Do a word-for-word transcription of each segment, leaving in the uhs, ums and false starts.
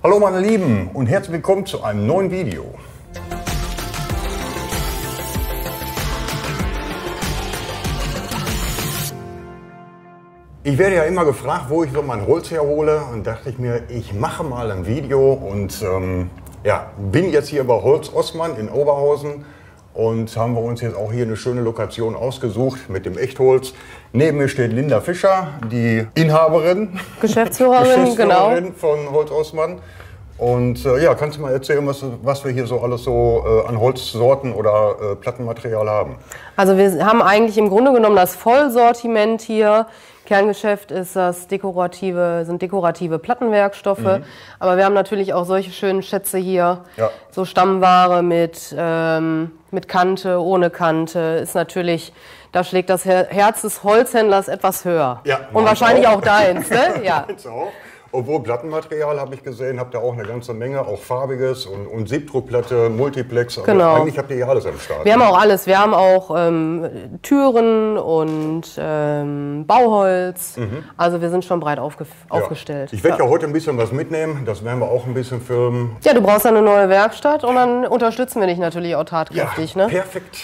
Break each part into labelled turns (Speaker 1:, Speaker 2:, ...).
Speaker 1: Hallo meine Lieben und herzlich willkommen zu einem neuen Video. Ich werde ja immer gefragt, wo ich so mein Holz herhole, und dachte ich mir, ich mache mal ein Video und ähm, ja, bin jetzt hier bei Holz Ossmann in Oberhausen und haben wir uns jetzt auch hier eine schöne Lokation ausgesucht mit dem Echtholz. Neben mir steht Linda Fischer, die Inhaberin,
Speaker 2: Geschäftsführerin,
Speaker 1: Geschäftsführerin
Speaker 2: genau.
Speaker 1: von Holz Ossmann. Und äh, ja, kannst du mal erzählen, was, was wir hier so alles so äh, an Holzsorten oder äh, Plattenmaterial haben?
Speaker 2: Also wir haben eigentlich im Grunde genommen das Vollsortiment hier. Kerngeschäft ist das dekorative, sind dekorative Plattenwerkstoffe. Mhm. Aber wir haben natürlich auch solche schönen Schätze hier. Ja. So Stammware mit, ähm, mit Kante, ohne Kante. Ist natürlich, da schlägt das Herz des Holzhändlers etwas höher. Ja, und wahrscheinlich auch, auch deins, ne? Ja.
Speaker 1: Auch. Obwohl Plattenmaterial habe ich gesehen, habt ihr auch eine ganze Menge, auch farbiges und, und Siebdruckplatte, Multiplex. Also
Speaker 2: genau.
Speaker 1: Eigentlich habt ihr hier alles am Start.
Speaker 2: Wir haben auch alles. Wir haben auch ähm, Türen und ähm, Bauholz. Mhm. Also wir sind schon breit aufge ja. aufgestellt.
Speaker 1: Ich werde ja. ja heute ein bisschen was mitnehmen. Das werden wir auch ein bisschen filmen.
Speaker 2: Ja, du brauchst eine neue Werkstatt und dann unterstützen wir dich natürlich auch tatkräftig.
Speaker 1: Ja,
Speaker 2: ne?
Speaker 1: Perfekt.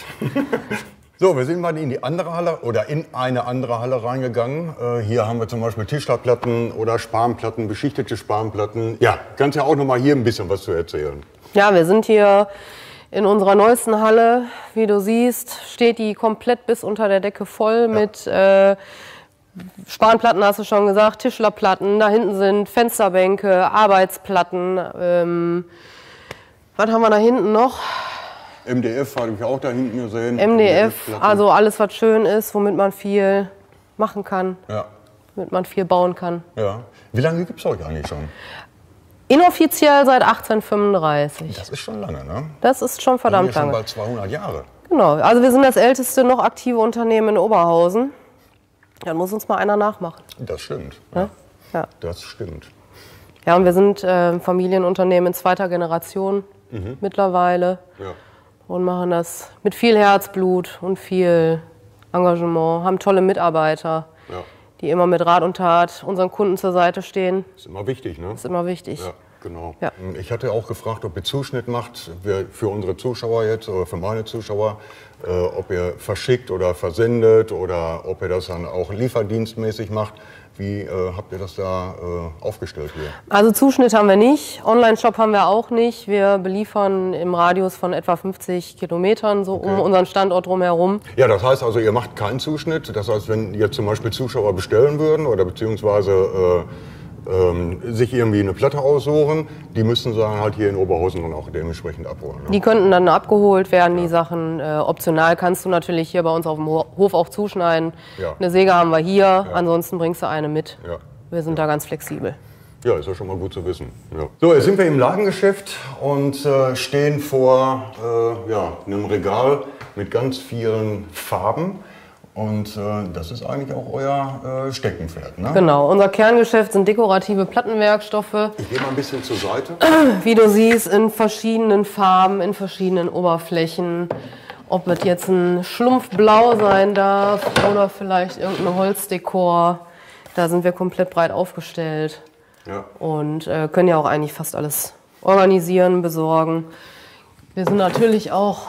Speaker 1: So, wir sind mal in die andere Halle oder in eine andere Halle reingegangen. Äh, hier haben wir zum Beispiel Tischlerplatten oder Spanplatten, beschichtete Spanplatten. Ja, kannst ja auch noch mal hier ein bisschen was zu erzählen.
Speaker 2: Ja, wir sind hier in unserer neuesten Halle. Wie du siehst, steht die komplett bis unter der Decke voll ja. mit äh, Spanplatten, hast du schon gesagt, Tischlerplatten. Da hinten sind Fensterbänke, Arbeitsplatten. Ähm, was haben wir da hinten noch?
Speaker 1: M D F habe ich auch da hinten gesehen.
Speaker 2: M D F, also alles, was schön ist, womit man viel machen kann, ja. womit man viel bauen kann.
Speaker 1: Ja. Wie lange gibt es euch eigentlich schon?
Speaker 2: Inoffiziell seit achtzehnhundertfünfunddreißig.
Speaker 1: Das ist schon lange, ne?
Speaker 2: Das ist schon verdammt
Speaker 1: schon
Speaker 2: lange.
Speaker 1: Bald zweihundert Jahre.
Speaker 2: Genau, also wir sind das älteste noch aktive Unternehmen in Oberhausen. Dann muss uns mal einer nachmachen.
Speaker 1: Das stimmt.
Speaker 2: Ja? Ja.
Speaker 1: Das stimmt.
Speaker 2: Ja, und wir sind äh, Familienunternehmen in zweiter Generation mhm. mittlerweile. Ja. Und machen das mit viel Herzblut und viel Engagement, haben tolle Mitarbeiter, ja. die immer mit Rat und Tat unseren Kunden zur Seite stehen.
Speaker 1: Ist immer wichtig, ne?
Speaker 2: Ist immer wichtig.
Speaker 1: Ja, genau.
Speaker 2: Ja.
Speaker 1: Ich hatte auch gefragt, ob ihr Zuschnitt macht für unsere Zuschauer jetzt oder für meine Zuschauer, äh, ob ihr verschickt oder versendet oder ob ihr das dann auch lieferdienstmäßig macht. Wie äh, habt ihr das da äh, aufgestellt hier?
Speaker 2: Also Zuschnitt haben wir nicht, Online-Shop haben wir auch nicht. Wir beliefern im Radius von etwa fünfzig Kilometern so okay. um unseren Standort drumherum.
Speaker 1: Ja, das heißt also, ihr macht keinen Zuschnitt. Das heißt, wenn jetzt zum Beispiel Zuschauer bestellen würden oder beziehungsweise äh, ähm, sich irgendwie eine Platte aussuchen, die müssten sie dann halt hier in Oberhausen dann auch dementsprechend abholen. Ne?
Speaker 2: Die könnten dann abgeholt werden, ja. die Sachen. Äh, optional kannst du natürlich hier bei uns auf dem Hof auch zuschneiden. Ja. Eine Säge haben wir hier, ja. ansonsten bringst du eine mit. Ja. Wir sind ja. da ganz flexibel.
Speaker 1: Ja, ist ja schon mal gut zu wissen. Ja. So, jetzt sind wir im Ladengeschäft und äh, stehen vor äh, ja, einem Regal mit ganz vielen Farben. Und äh, das ist eigentlich auch euer äh, Steckenpferd, ne?
Speaker 2: Genau, unser Kerngeschäft sind dekorative Plattenwerkstoffe.
Speaker 1: Ich gehe mal ein bisschen zur Seite.
Speaker 2: Wie du siehst, in verschiedenen Farben, in verschiedenen Oberflächen. Ob es jetzt ein Schlumpfblau sein darf oder vielleicht irgendein Holzdekor. Da sind wir komplett breit aufgestellt. Ja. Und äh, können ja auch eigentlich fast alles organisieren, besorgen. Wir sind natürlich auch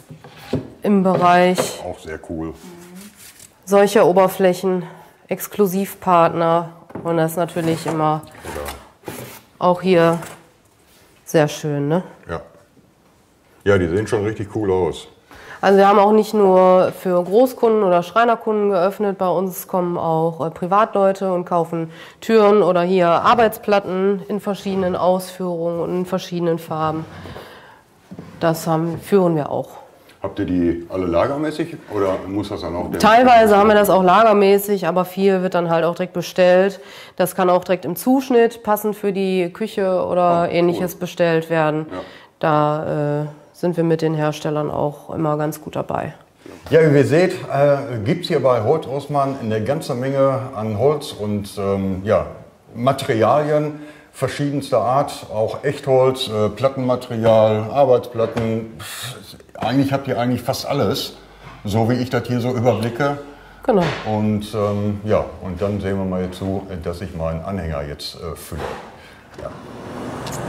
Speaker 2: im Bereich...
Speaker 1: Auch sehr cool.
Speaker 2: Solche Oberflächen, Exklusivpartner und das ist natürlich immer ja. auch hier sehr schön, ne?
Speaker 1: Ja. Ja, die sehen schon richtig cool aus.
Speaker 2: Also wir haben auch nicht nur für Großkunden oder Schreinerkunden geöffnet, bei uns kommen auch äh, Privatleute und kaufen Türen oder hier Arbeitsplatten in verschiedenen Ausführungen und in verschiedenen Farben. Das haben, führen wir auch.
Speaker 1: Habt ihr die alle lagermäßig oder muss das dann auch...
Speaker 2: Teilweise haben wir das auch lagermäßig, aber viel wird dann halt auch direkt bestellt. Das kann auch direkt im Zuschnitt passend für die Küche oder oh, ähnliches cool. bestellt werden. Ja. Da äh, sind wir mit den Herstellern auch immer ganz gut dabei.
Speaker 1: Ja, wie ihr seht, äh, gibt es hier bei Holz Ossmann eine ganze Menge an Holz und ähm, ja, Materialien verschiedenster Art, auch Echtholz, äh, Plattenmaterial, Arbeitsplatten. Pff, eigentlich habt ihr eigentlich fast alles, so wie ich das hier so überblicke.
Speaker 2: Genau.
Speaker 1: Und ähm, ja, und dann sehen wir mal zu, dass ich meinen Anhänger jetzt äh, fülle. Ja.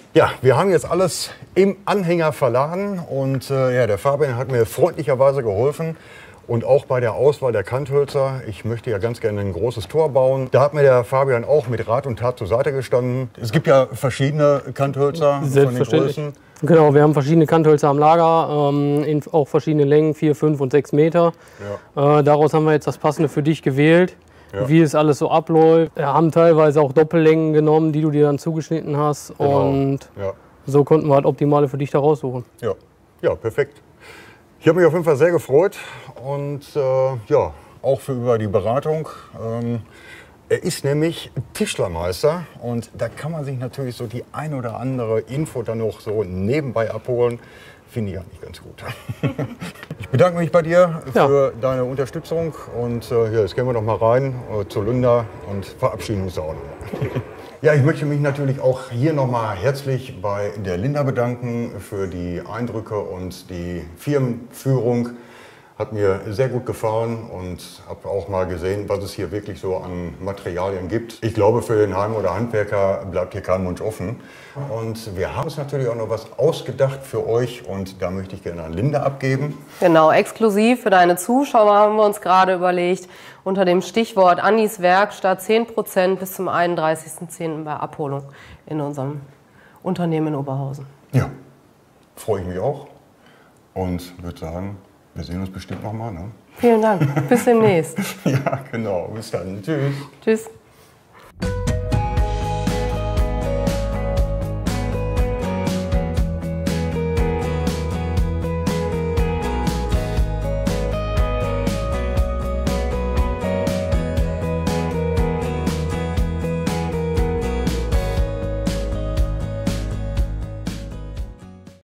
Speaker 1: Ja, wir haben jetzt alles im Anhänger verladen und äh, ja, der Fabian hat mir freundlicherweise geholfen. Und auch bei der Auswahl der Kanthölzer. Ich möchte ja ganz gerne ein großes Tor bauen. Da hat mir der Fabian auch mit Rat und Tat zur Seite gestanden. Es gibt ja verschiedene Kanthölzer von den Größen.
Speaker 3: Genau, wir haben verschiedene Kanthölzer am Lager, ähm, in auch verschiedene Längen, vier, fünf und sechs Meter. Ja. Äh, daraus haben wir jetzt das Passende für dich gewählt. Ja. Wie es alles so abläuft. Wir haben teilweise auch Doppellängen genommen, die du dir dann zugeschnitten hast. Genau. Und ja. so konnten wir halt Optimale für dich da raussuchen.
Speaker 1: Ja, ja, perfekt. Ich habe mich auf jeden Fall sehr gefreut und äh, ja, auch für über die Beratung. Ähm, er ist nämlich Tischlermeister und da kann man sich natürlich so die ein oder andere Info dann noch so nebenbei abholen. Finde ich eigentlich ganz gut. Ich bedanke mich bei dir für ja. deine Unterstützung und äh, ja, jetzt gehen wir noch mal rein äh, zur Linda und verabschieden uns auch noch. Ja, ich möchte mich natürlich auch hier nochmal herzlich bei der Linda bedanken für die Eindrücke und die Firmenführung. Hat mir sehr gut gefallen und habe auch mal gesehen, was es hier wirklich so an Materialien gibt. Ich glaube, für den Heim- oder Handwerker bleibt hier kein Wunsch offen. Und wir haben uns natürlich auch noch was ausgedacht für euch und da möchte ich gerne an Linda abgeben.
Speaker 2: Genau, exklusiv für deine Zuschauer haben wir uns gerade überlegt, unter dem Stichwort Annis Werkstatt zehn Prozent bis zum einunddreißigsten zehnten bei Abholung in unserem Unternehmen in Oberhausen.
Speaker 1: Ja, freue ich mich auch und würde sagen, wir sehen uns bestimmt nochmal. Ne?
Speaker 2: Vielen Dank. Bis demnächst.
Speaker 1: Ja, genau. Bis dann. Tschüss.
Speaker 2: Tschüss.